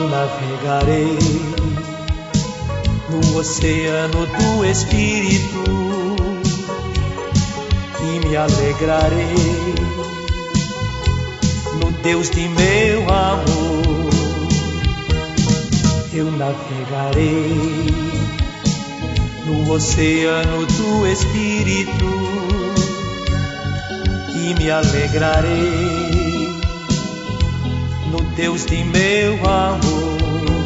navegarei no oceano do Espírito e me alegrarei no Deus de meu amor. Eu navegarei no oceano do Espírito e me alegrarei no Deus de meu amor.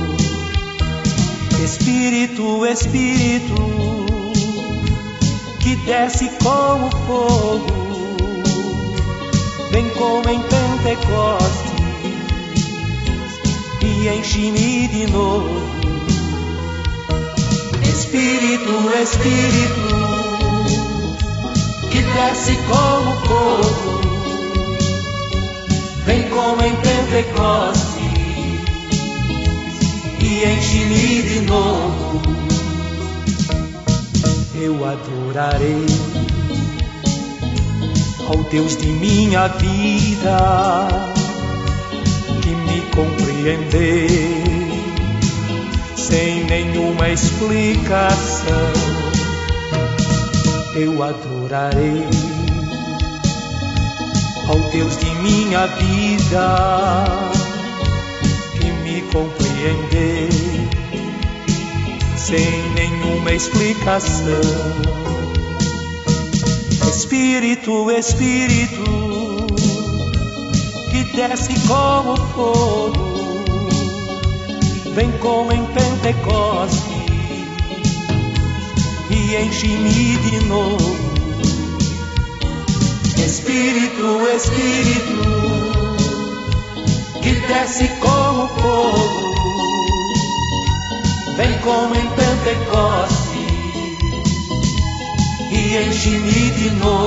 Espírito, Espírito, que desce como fogo, vem como em Pentecostes e enche-me de novo. Espírito, Espírito, que desce como fogo, vem como em Pentecostes e enche-me de novo. Eu adorarei ao Deus de minha vida, que me compreendeu sem nenhuma explicação. Eu adorarei ao Deus de minha vida, que me compreendeu sem nenhuma explicação. Espírito, Espírito, que desce como fogo, vem como em Pentecostes e enche-me de novo. Espírito, Espírito, que desce como fogo, vem como em Pentecostes e enche-me de novo.